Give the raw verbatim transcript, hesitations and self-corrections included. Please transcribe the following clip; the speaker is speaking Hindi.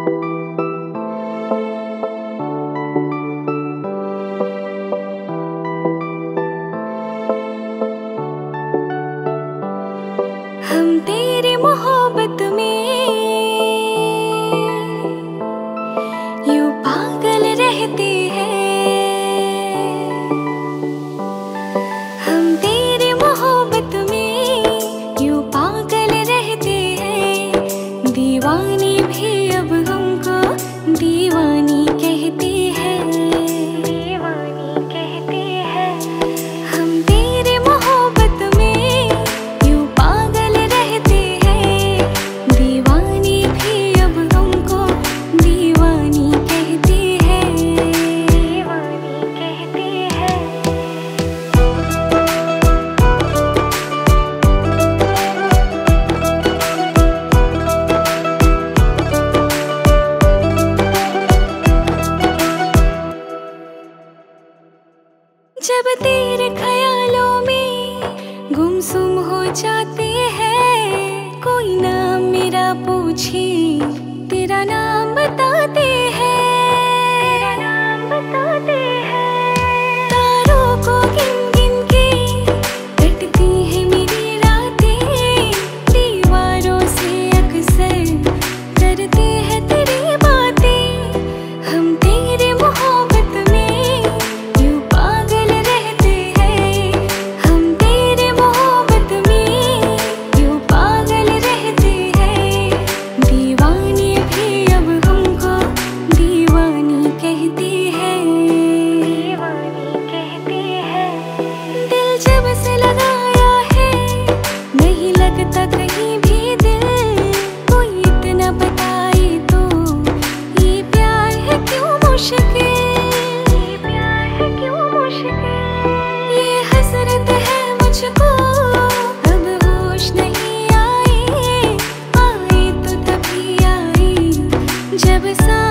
हम तेरी मोहब्बत में यूं पागल रहते हैं। हम तेरी मोहब्बत में यूं पागल रहते हैं। दीवानी भी अब हमको दीवानी कहती है। दीवानी कहती है। हम तेरी मोहब्बत में यूं पागल रहते हैं। दीवानी भी अब हमको दीवानी कहती है। दीवानी कहती है। जब तेरे ख्यालों में गुमसुम हो जाते हैं। कोई नाम मेरा पूछे तेरा नाम बताते हैं। तेरा नाम बताते हैं। तारों को गिन गिन के कटती है मेरी रातें। दीवारों से अक्सर करते हैं तेरी बातें। हम तेरी मोहब्बत में यूं पागल रहते हैं। हम तेरी मोहब्बत में यूं पागल रहते हैं। दीवानी भी अब हमको दीवानी कहती है। दीवानी कहती है। दिल जब से लगाया है नहीं लगता कहीं भी दिल। कोई इतना बताए तो ये प्यार है क्यों मुश्किल। ये प्यार है क्यों मुश्किल। ये हसरत है मुझको अब होश नहीं आए। आए तो तभी आए जब सा